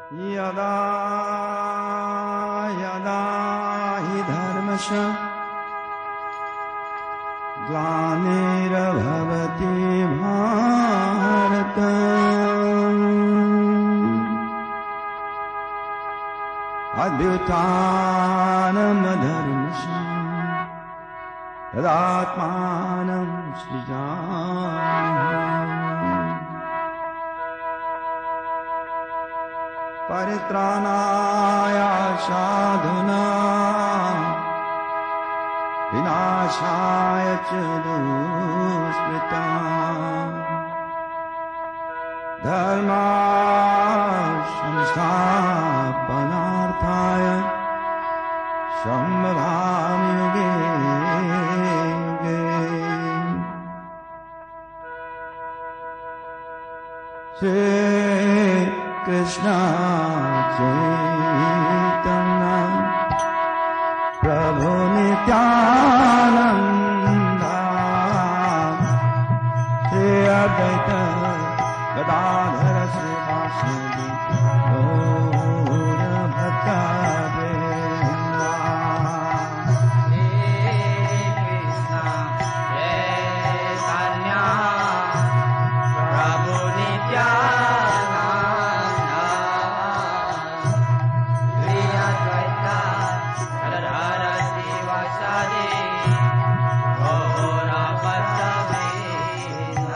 यदा यदा हि धर्मस्य ग्लानिर्भवति भारत अभ्युत्थानम् धर्मस्य तदात्मानं सृजाम्यहम् परित्राणाय साधूनां विनाशाय च दुष्कृताम् धर्म संस्थापनार्थाय सम्भवामि युगे युगे श्री कृष्ण चैतन्य प्रभु नित्यानंद श्री अद्वैत गदाधर श्रीवासुदेव गौर भक्तवृंद श्री कृष्ण चैतन्य प्रभु नित्यानंद श्री अद्वैत गदाधर श्रीवासुदेव गौर भक्तवृंद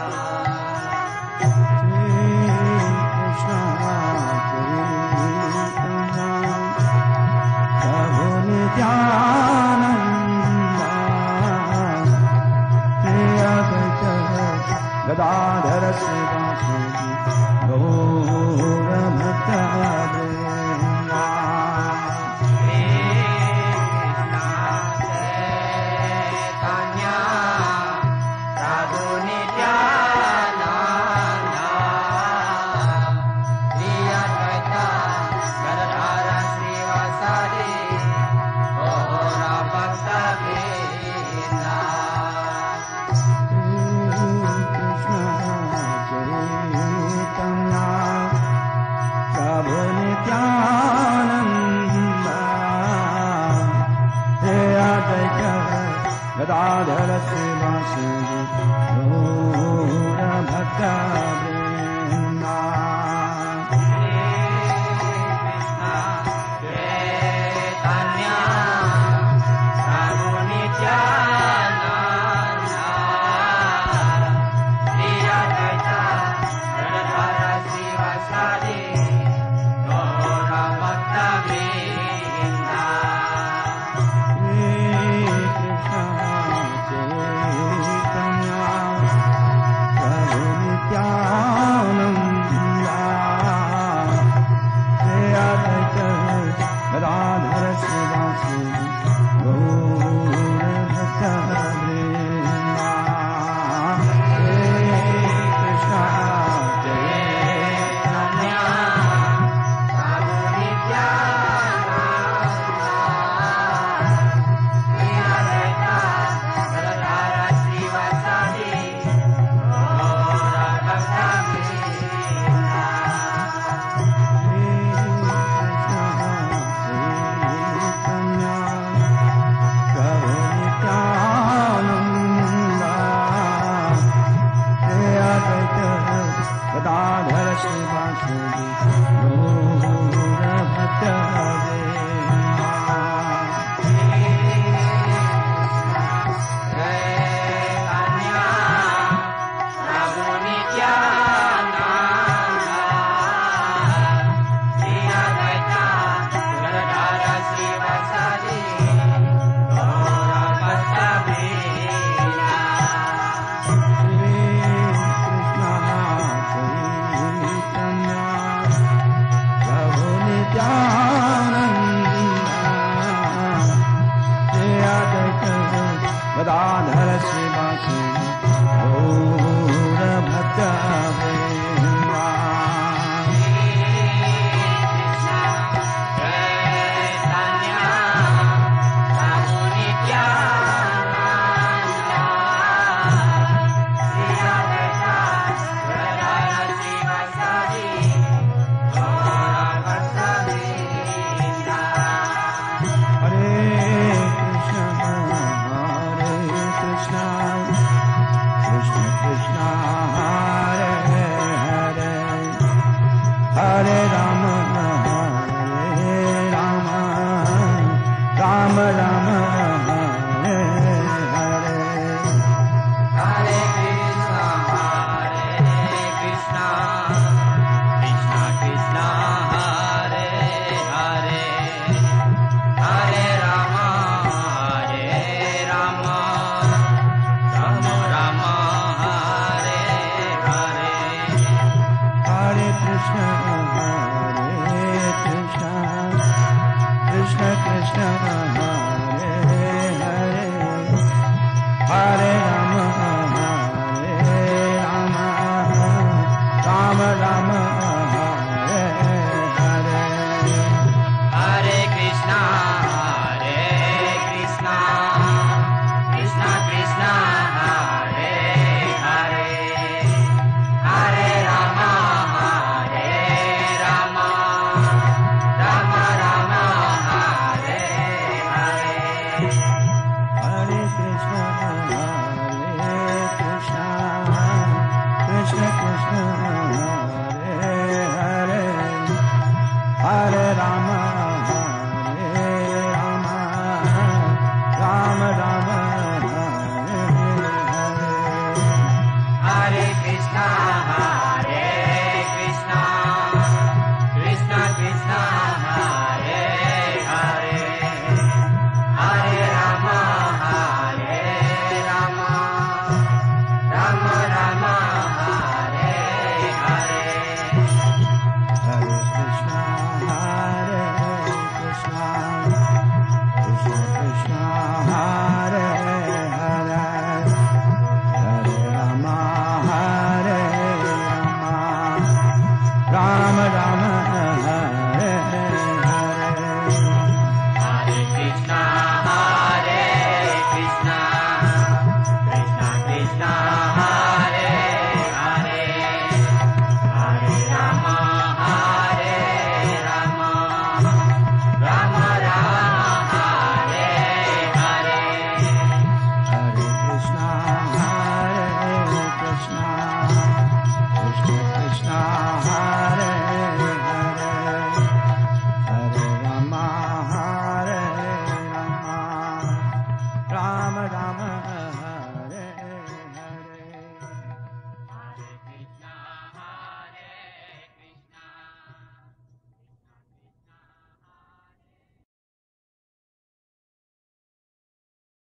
गदाधर श्रीवासुदेव गौर भक्तवृंद श्री कृष्ण चैतन्य प्रभु नित्यानंद श्री अद्वैत गदाधर श्रीवासुदेव गौर भक्तवृंद प्रभु नित्यानंद हे अद्वैत गदाधर श्रीवासुदेव गौर भक्तवृंद चैतन्य प्रभु नित्यानंद श्री अद्वैत गदाधर श्रीवासुदेव गौर भक्तवृंद गदाधर श्रीवासुदेव गौर भक्तवृंद कृष्ण चैतन्य प्रभु नित्यानंद श्री अद्वैत गदाधर श्रीवासुदेव गौर भक्तवृंद गदाधर श्रीवासुदेव गौर भक्तवृंद चैतन्य प्रभु नित्यानंद श्री अद्वैत गदाधर श्रीवासुदेव गौर भक्तवृंद प्रभु नित्यानंद हे अद्वैत गदाधर श्रीवासुदेव गौर भक्तवृंद चैतन्य प्रभु नित्यानंद श्री अद्वैत गदाधर श्रीवासुदेव गौर भक्तवृंद Ram Ram Hare Hare. Hare Krishna, Krishna Krishna, Hare Hare, Hare Rama, Rama Rama, Hare Hare. Hare Krishna, Krishna Krishna, Hare Hare, Hare Rama, Rama Rama, Hare Hare. Hare Krishna, Krishna Krishna, Hare Hare, Hare Rama, Rama Rama, Hare Hare.